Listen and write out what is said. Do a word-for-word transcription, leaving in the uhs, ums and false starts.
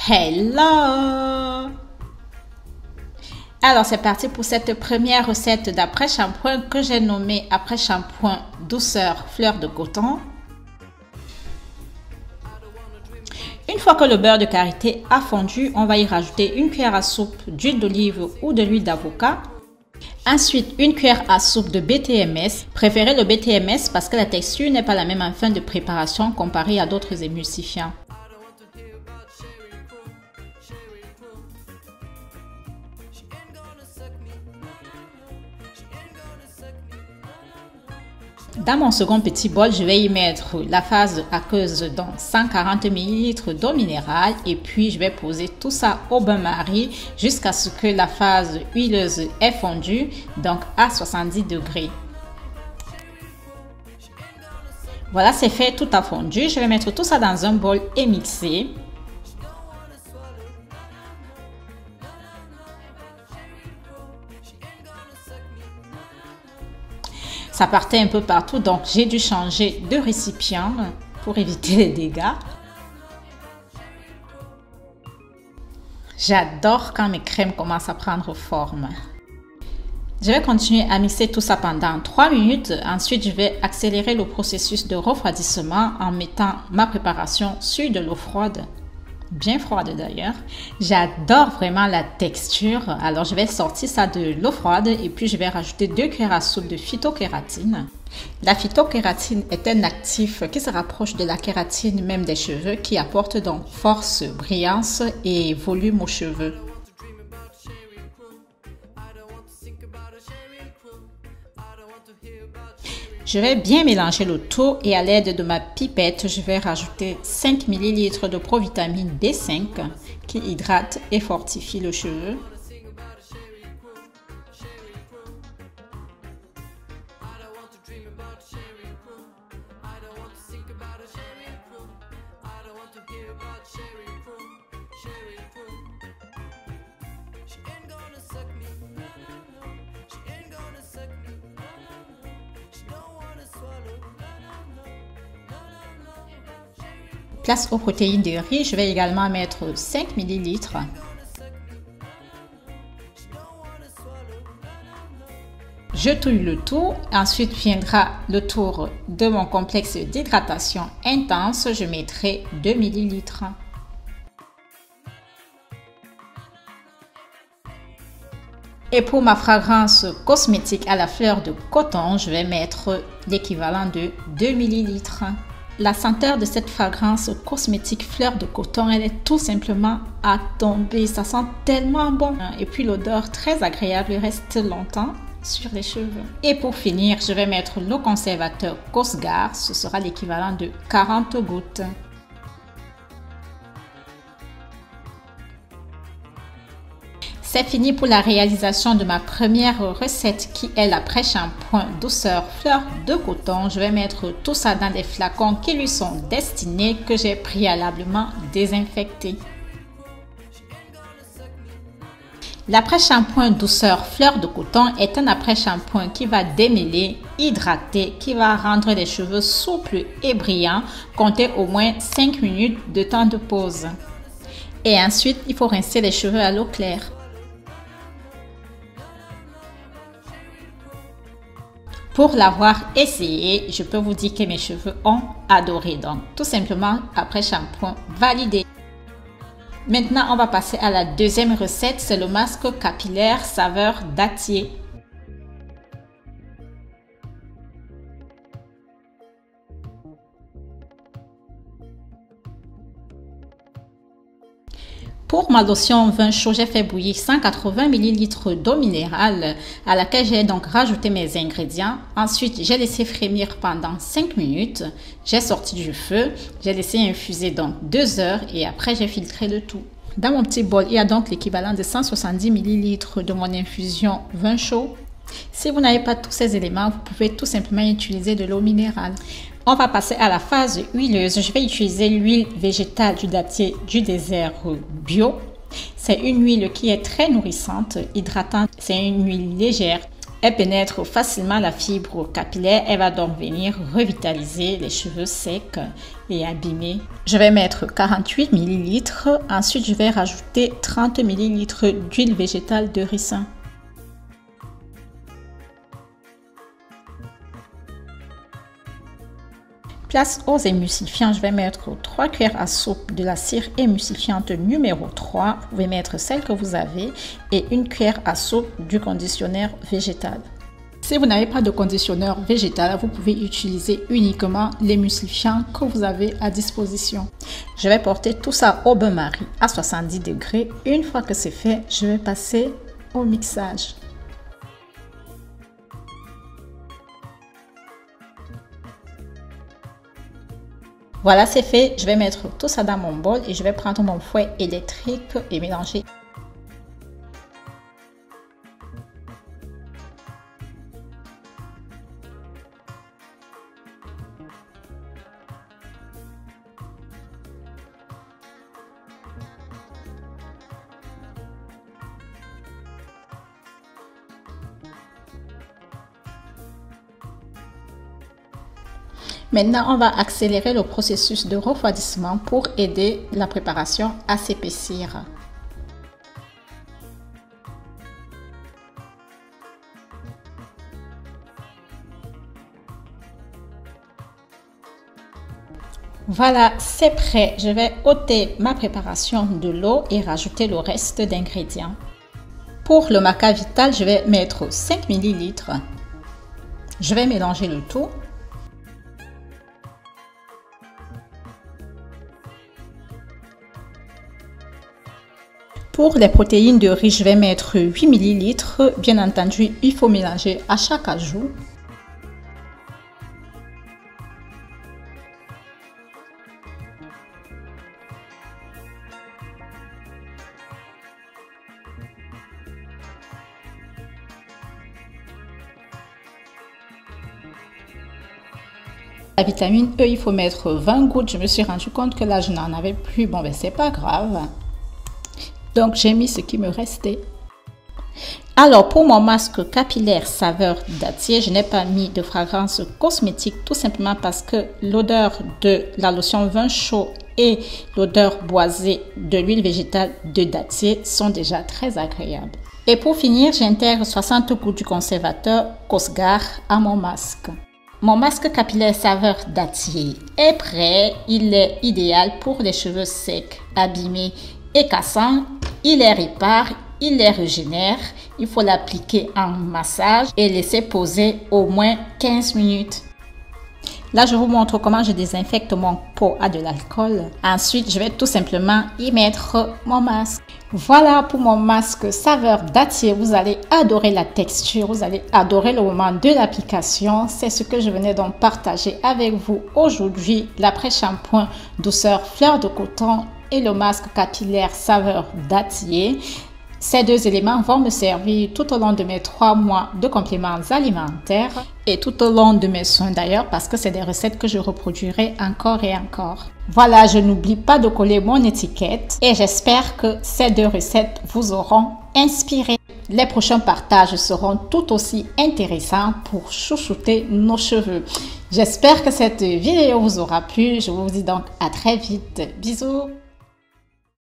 Hello! Alors c'est parti pour cette première recette d'après-shampoing que j'ai nommée après-shampoing douceur fleur de coton. Une fois que le beurre de karité a fondu, on va y rajouter une cuillère à soupe d'huile d'olive ou de l'huile d'avocat. Ensuite, une cuillère à soupe de B T M S. Préférez le B T M S parce que la texture n'est pas la même en fin de préparation comparée à d'autres émulsifiants. Dans mon second petit bol, je vais y mettre la phase aqueuse dans cent quarante millilitres d'eau minérale et puis je vais poser tout ça au bain-marie jusqu'à ce que la phase huileuse ait fondu, donc à soixante-dix degrés. Voilà, c'est fait, tout a fondu. Je vais mettre tout ça dans un bol et mixer. Ça partait un peu partout, donc j'ai dû changer de récipient pour éviter les dégâts. J'adore quand mes crèmes commencent à prendre forme. Je vais continuer à mixer tout ça pendant trois minutes. Ensuite, je vais accélérer le processus de refroidissement en mettant ma préparation sur de l'eau froide. Bien froide d'ailleurs. J'adore vraiment la texture. Alors je vais sortir ça de l'eau froide et puis je vais rajouter deux cuillères à soupe de phytokératine. La phytokératine est un actif qui se rapproche de la kératine même des cheveux, qui apporte donc force, brillance et volume aux cheveux. Je vais bien mélanger le tout et à l'aide de ma pipette, je vais rajouter cinq millilitres de provitamine B cinq qui hydrate et fortifie le cheveu. Place aux protéines de riz, je vais également mettre cinq millilitres. Je touille le tout. Ensuite viendra le tour de mon complexe d'hydratation intense. Je mettrai deux millilitres. Et pour ma fragrance cosmétique à la fleur de coton, je vais mettre l'équivalent de deux millilitres. La senteur de cette fragrance cosmétique fleur de coton, elle est tout simplement à tomber. Ça sent tellement bon. Et puis l'odeur très agréable reste longtemps sur les cheveux. Et pour finir, je vais mettre le conservateur Cosgar. Ce sera l'équivalent de quarante gouttes. C'est fini pour la réalisation de ma première recette qui est l'après-shampoing douceur fleur de coton. Je vais mettre tout ça dans des flacons qui lui sont destinés, que j'ai préalablement désinfectés. L'après-shampoing douceur fleur de coton est un après-shampoing qui va démêler, hydrater, qui va rendre les cheveux souples et brillants. Comptez au moins cinq minutes de temps de pause. Et ensuite, il faut rincer les cheveux à l'eau claire. Pour l'avoir essayé, je peux vous dire que mes cheveux ont adoré. Donc, tout simplement, après shampoing validé. Maintenant, on va passer à la deuxième recette. C'est le masque capillaire saveur dattier. Pour ma lotion vin chaud, j'ai fait bouillir cent quatre-vingts millilitres d'eau minérale à laquelle j'ai donc rajouté mes ingrédients. Ensuite, j'ai laissé frémir pendant cinq minutes. J'ai sorti du feu. J'ai laissé infuser donc deux heures et après, j'ai filtré le tout. Dans mon petit bol, il y a donc l'équivalent de cent soixante-dix millilitres de mon infusion vin chaud. Si vous n'avez pas tous ces éléments, vous pouvez tout simplement utiliser de l'eau minérale. On va passer à la phase huileuse. Je vais utiliser l'huile végétale du dattier du désert bio. C'est une huile qui est très nourrissante, hydratante. C'est une huile légère. Elle pénètre facilement la fibre capillaire. Elle va donc venir revitaliser les cheveux secs et abîmés. Je vais mettre quarante-huit millilitres. Ensuite, je vais rajouter trente millilitres d'huile végétale de ricin. Place aux émulsifiants, je vais mettre trois cuillères à soupe de la cire émulsifiante numéro trois. Vous pouvez mettre celle que vous avez et une cuillère à soupe du conditionneur végétal. Si vous n'avez pas de conditionneur végétal, vous pouvez utiliser uniquement l'émulsifiant que vous avez à disposition. Je vais porter tout ça au bain-marie à soixante-dix degrés. Une fois que c'est fait, je vais passer au mixage. Voilà, c'est fait. Je vais mettre tout ça dans mon bol et je vais prendre mon fouet électrique et mélanger. Maintenant, on va accélérer le processus de refroidissement pour aider la préparation à s'épaissir. Voilà, c'est prêt. Je vais ôter ma préparation de l'eau et rajouter le reste d'ingrédients. Pour le maca vital, je vais mettre cinq millilitres. Je vais mélanger le tout. Pour les protéines de riz, je vais mettre huit millilitres. Bien entendu, il faut mélanger à chaque ajout. La vitamine E, il faut mettre vingt gouttes. Je me suis rendu compte que là, je n'en avais plus. Bon, ben, c'est pas grave. Donc, j'ai mis ce qui me restait. Alors, pour mon masque capillaire saveur dattier, je n'ai pas mis de fragrance cosmétique, tout simplement parce que l'odeur de la lotion vin chaud et l'odeur boisée de l'huile végétale de dattier sont déjà très agréables. Et pour finir, j'intègre soixante gouttes du conservateur Cosgar à mon masque. Mon masque capillaire saveur dattier est prêt. Il est idéal pour les cheveux secs, abîmés et cassants. Il les répare, il les régénère. Il faut l'appliquer en massage et laisser poser au moins quinze minutes. Là, je vous montre comment je désinfecte mon pot à de l'alcool. Ensuite, je vais tout simplement y mettre mon masque. Voilà pour mon masque saveur dattier. Vous allez adorer la texture, vous allez adorer le moment de l'application. C'est ce que je venais donc partager avec vous aujourd'hui. L'après-shampoing douceur fleur de coton et le masque capillaire saveur dattier. Ces deux éléments vont me servir tout au long de mes trois mois de compléments alimentaires et tout au long de mes soins d'ailleurs, parce que c'est des recettes que je reproduirai encore et encore. Voilà, je n'oublie pas de coller mon étiquette et j'espère que ces deux recettes vous auront inspiré. Les prochains partages seront tout aussi intéressants pour chouchouter nos cheveux. J'espère que cette vidéo vous aura plu. Je vous dis donc à très vite. Bisous!